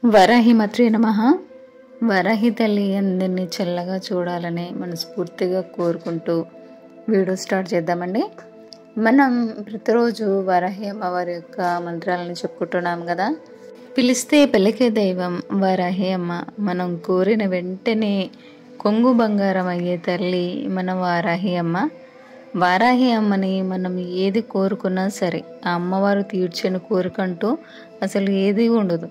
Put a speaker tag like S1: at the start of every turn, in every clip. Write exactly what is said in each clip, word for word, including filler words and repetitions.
S1: వరాహిమాత్రే నమః. వరాహి తల్లి అందరినీ చల్లగా చూడాలని మనస్ఫూర్తిగా కోరుకుంటూ వీడియో స్టార్ట్ చేద్దామండి. మనం ప్రతిరోజు వరాహి అమ్మవారి యొక్క మంత్రాలను చెప్పుకుంటున్నాం కదా. పిలిస్తే పలికే దైవం వరాహి అమ్మ. మనం కోరిన వెంటనే కొంగు బంగారం అయ్యే తల్లి మన వారాహి అమ్మ. వారాహి అమ్మని మనం ఏది కోరుకున్నా సరే ఆ అమ్మవారు తీర్చని కోరికంటూ అసలు ఏది ఉండదు.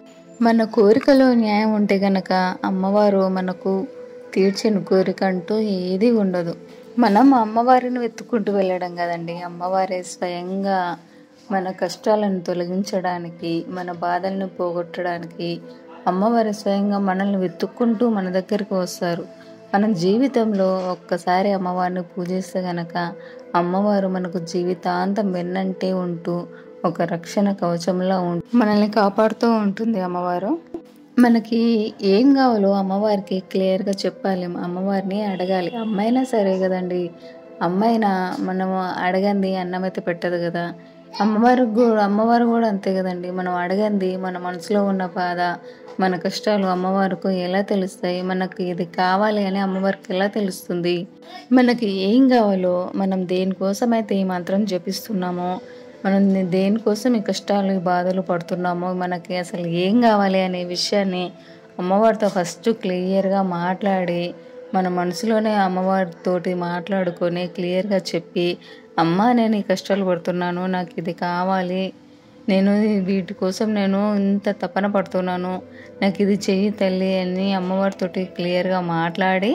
S1: మన కోరికలో న్యాయం ఉంటే గనక అమ్మవారు మనకు తీర్చని కోరిక అంటూ ఏది ఉండదు. మనం అమ్మవారిని వెతుక్కుంటూ వెళ్ళడం కదండి. అమ్మవారే స్వయంగా మన కష్టాలను తొలగించడానికి, మన బాధలను పోగొట్టడానికి అమ్మవారి స్వయంగా మనల్ని వెతుక్కుంటూ మన దగ్గరికి వస్తారు. మనం జీవితంలో ఒక్కసారి అమ్మవారిని పూజిస్తే గనక అమ్మవారు మనకు జీవితాంతం వెన్నంటే ఉంటూ ఒక రక్షణ కవచంలా ఉంటూ మనల్ని కాపాడుతూ ఉంటుంది. అమ్మవారు మనకి ఏం కావాలో అమ్మవారికి క్లియర్గా చెప్పాలి, అమ్మవారిని అడగాలి. అమ్మైనా సరే కదండి, అమ్మైనా మనము అడగంది అన్నమైతే పెట్టదు కదా. అమ్మవారు కూడా అమ్మవారు కూడా అంతే కదండి. మనం అడగంది మన మనసులో ఉన్న బాధ, మన కష్టాలు అమ్మవారికి ఎలా తెలుస్తాయి? మనకి ఇది కావాలి అని అమ్మవారికి ఎలా తెలుస్తుంది? మనకి ఏం కావాలో, మనం దేనికోసమైతే ఈ మంత్రం జపిస్తున్నామో, మనం దేనికోసం ఈ కష్టాలు ఈ బాధలు పడుతున్నామో, మనకి అసలు ఏం కావాలి అనే విషయాన్ని అమ్మవారితో ఫస్ట్ క్లియర్గా మాట్లాడి, మన మనసులోనే అమ్మవారితోటి మాట్లాడుకొని క్లియర్గా చెప్పి, అమ్మ నేను ఈ కష్టాలు పడుతున్నాను, నాకు ఇది కావాలి, నేను వీటి కోసం నేను ఇంత తపన పడుతున్నాను, నాకు ఇది చెయ్యి తల్లి అని అమ్మవారితోటి క్లియర్గా మాట్లాడి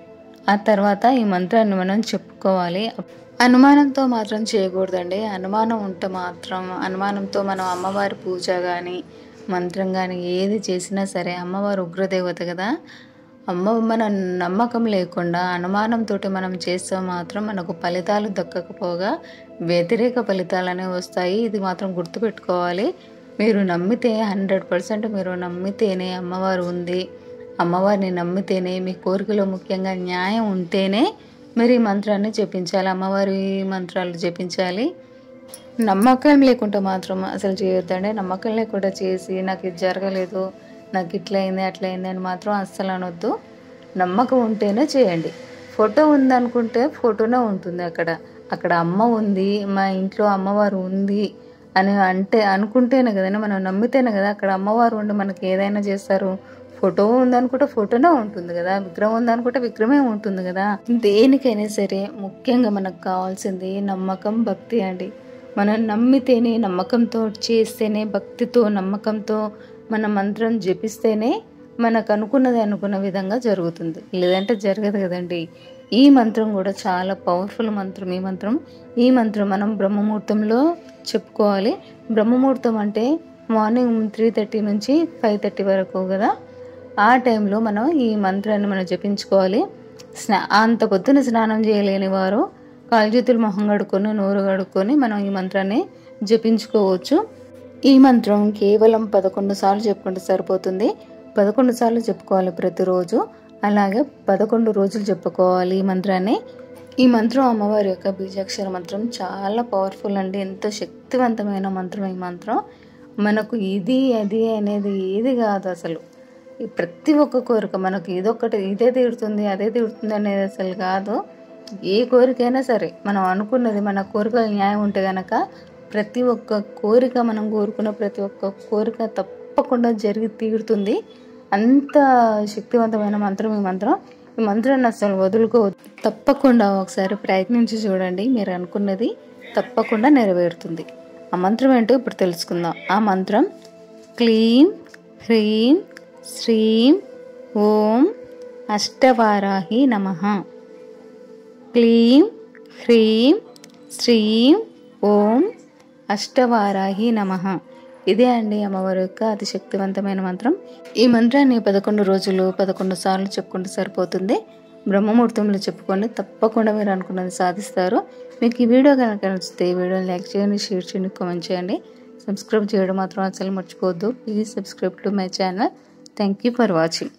S1: ఆ తర్వాత ఈ మంత్రాన్ని మనం చెప్పుకోవాలి. అనుమానంతో మాత్రం చేయకూడదండి. అనుమానం ఉంటే మాత్రం అనుమానంతో మనం అమ్మవారి పూజ కానీ మంత్రం కానీ ఏది చేసినా సరే, అమ్మవారు ఉగ్రదేవత కదా. అమ్మ మన నమ్మకం లేకుండా అనుమానంతో మనం చేస్తే మాత్రం మనకు ఫలితాలు దక్కకపోగా వ్యతిరేక ఫలితాలనే వస్తాయి. ఇది మాత్రం గుర్తుపెట్టుకోవాలి. మీరు నమ్మితే హండ్రెడ్ పర్సెంట్ మీరు నమ్మితేనే అమ్మవారు ఉంది, అమ్మవారిని నమ్మితేనే మీ కోరికలో ముఖ్యంగా న్యాయం ఉంటేనే మీరు ఈ మంత్రాన్ని జపించాలి, అమ్మవారి మంత్రాలు జపించాలి. నమ్మకం లేకుండా మాత్రం అసలు చేయొద్దండి. నమ్మకం లేకుండా చేసి నాకు ఇది జరగలేదు, నాకు ఇట్లయింది అట్లయింది అని మాత్రం అస్సలు అనొద్దు. నమ్మకం ఉంటేనే చేయండి. ఫోటో ఉందనుకుంటే ఫోటోనే ఉంటుంది. అక్కడ అక్కడ అమ్మ ఉంది, మా ఇంట్లో అమ్మవారు ఉంది అని అంటే అనుకుంటేనే కదండి, మనం నమ్మితేనే కదా అక్కడ అమ్మవారు ఉండి మనకి ఏదైనా చేస్తారు. ఫోటో ఉందనుకుంటే ఫోటోనే ఉంటుంది కదా, విగ్రహం ఉందనుకుంటే విగ్రహమే ఉంటుంది కదా. దేనికైనా సరే ముఖ్యంగా మనకు కావాల్సింది నమ్మకం, భక్తి అండి. మనం నమ్మితేనే, నమ్మకంతో చేస్తేనే, భక్తితో నమ్మకంతో మన మంత్రం జపిస్తేనే మనకు అనుకున్నది అనుకున్న విధంగా జరుగుతుంది, లేదంటే జరగదు కదండి. ఈ మంత్రం కూడా చాలా పవర్ఫుల్ మంత్రం. ఈ మంత్రం ఈ మంత్రం మనం బ్రహ్మముహూర్తంలో చెప్పుకోవాలి. బ్రహ్మముహూర్తం అంటే మార్నింగ్ త్రీ థర్టీ నుంచి ఫైవ్ థర్టీ వరకు కదా. ఆ టైంలో మనం ఈ మంత్రాన్ని మనం జపించుకోవాలి. స్నా అంత పొద్దున స్నానం చేయలేని వారు కాలు చేతులు మొహం కడుక్కొని నోరు కడుక్కొని మనం ఈ మంత్రాన్ని జపించుకోవచ్చు. ఈ మంత్రం కేవలం పదకొండు సార్లు చెప్పుకుంటే సరిపోతుంది. పదకొండు సార్లు చెప్పుకోవాలి ప్రతిరోజు. అలాగే పదకొండు రోజులు చెప్పుకోవాలి ఈ మంత్రాన్ని. ఈ మంత్రం అమ్మవారి యొక్క బీజాక్షర మంత్రం చాలా పవర్ఫుల్ అండి. ఎంతో శక్తివంతమైన మంత్రం ఈ మంత్రం. మనకు ఇది అది అనేది ఏది కాదు అసలు. ప్రతి ఒక్క కోరిక మనకు ఇదొక్కటి ఇదే తీరుతుంది అదే తీరుతుంది అనేది అసలు కాదు. ఏ కోరికైనా సరే మనం అనుకున్నది, మన కోరికలు న్యాయం ఉంటే గనక ప్రతి ఒక్క కోరిక, మనం కోరుకున్న ప్రతి ఒక్క కోరిక తప్పకుండా జరిగి తీరుతుంది. అంత శక్తివంతమైన మంత్రం ఈ మంత్రం. ఈ మంత్రాన్ని అసలు వదులుకోవద్దు. తప్పకుండా ఒకసారి ప్రయత్నించి చూడండి, మీరు అనుకున్నది తప్పకుండా నెరవేరుతుంది. ఆ మంత్రం ఏంటో ఇప్పుడు తెలుసుకుందాం. ఆ మంత్రం క్లీం హ్రీం శ్రీం ఓం అష్టవారాహి నమః. క్లీం హ్రీం శ్రీం ఓం అష్టవారాహి నమః. ఇదే అండి అమ్మవారి యొక్క అతి శక్తివంతమైన మంత్రం. ఈ మంత్రాన్ని పదకొండు రోజులు పదకొండు సార్లు చెప్పుకుంటే సరిపోతుంది. బ్రహ్మముహూర్తంలో చెప్పుకొని తప్పకుండా మీరు అనుకున్నది సాధిస్తారు. మీకు ఈ వీడియో కనుక నచ్చితే ఈ వీడియోని లైక్ చేయండి, షేర్ చేయండి, కామెంట్ చేయండి. సబ్స్క్రైబ్ చేయడం మాత్రం అసలు మర్చిపోవద్దు. Please subscribe to my channel. Thank you for watching.